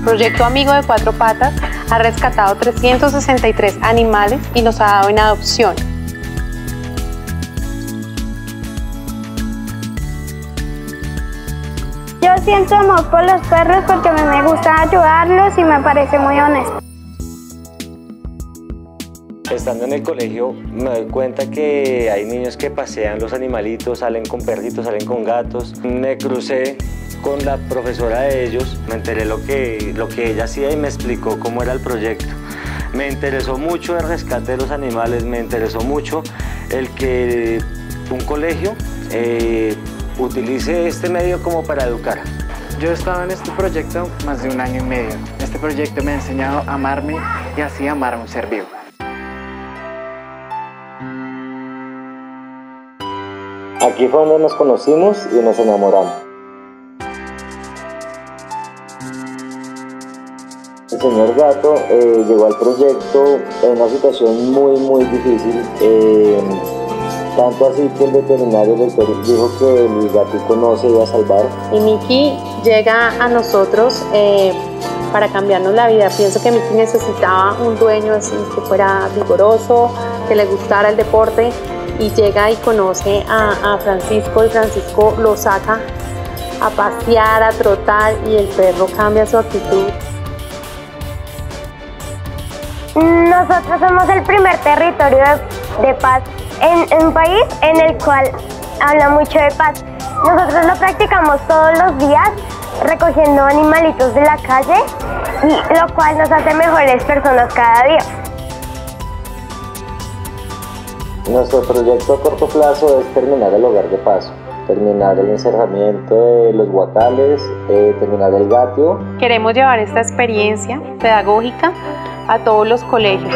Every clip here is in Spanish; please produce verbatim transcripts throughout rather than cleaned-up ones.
Proyecto Amigo de Cuatro Patas ha rescatado trescientos sesenta y tres animales y los ha dado en adopción. Yo siento amor por los perros porque a mí me gusta ayudarlos y me parece muy honesto. Estando en el colegio me doy cuenta que hay niños que pasean los animalitos, salen con perritos, salen con gatos. Me crucé con la profesora de ellos, me enteré lo que, lo que ella hacía y me explicó cómo era el proyecto. Me interesó mucho el rescate de los animales, me interesó mucho el que un colegio eh, utilice este medio como para educar. Yo he estado en este proyecto más de un año y medio. Este proyecto me ha enseñado a amarme y así amar a un ser vivo. Aquí fue donde nos conocimos y nos enamoramos. El señor Gato eh, llegó al proyecto en una situación muy muy difícil, eh, tanto así que el veterinario del Perú dijo que el gatico no se iba a salvar. Y Miki llega a nosotros eh, para cambiarnos la vida. Pienso que Miki necesitaba un dueño así que fuera vigoroso, que le gustara el deporte, y llega y conoce a, a Francisco y Francisco lo saca a pasear, a trotar y el perro cambia su actitud. Nosotros somos el primer territorio de, de paz en, en un país en el cual habla mucho de paz. Nosotros lo practicamos todos los días recogiendo animalitos de la calle, y lo cual nos hace mejores personas cada día. Nuestro proyecto a corto plazo es terminar el hogar de paso, terminar el encerramiento de los guacales, eh, terminar el gatio. Queremos llevar esta experiencia pedagógica a todos los colegios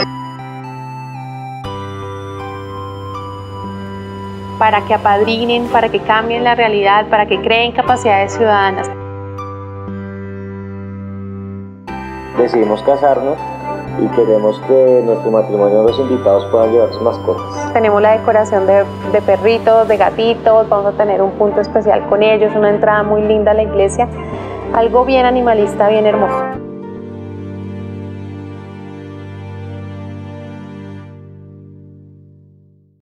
para que apadrinen, para que cambien la realidad, para que creen capacidades ciudadanas. Decidimos casarnos y queremos que en nuestro matrimonio los invitados puedan llevar sus mascotas. Tenemos la decoración de, de perritos, de gatitos, vamos a tener un punto especial con ellos, una entrada muy linda a la iglesia, algo bien animalista, bien hermoso.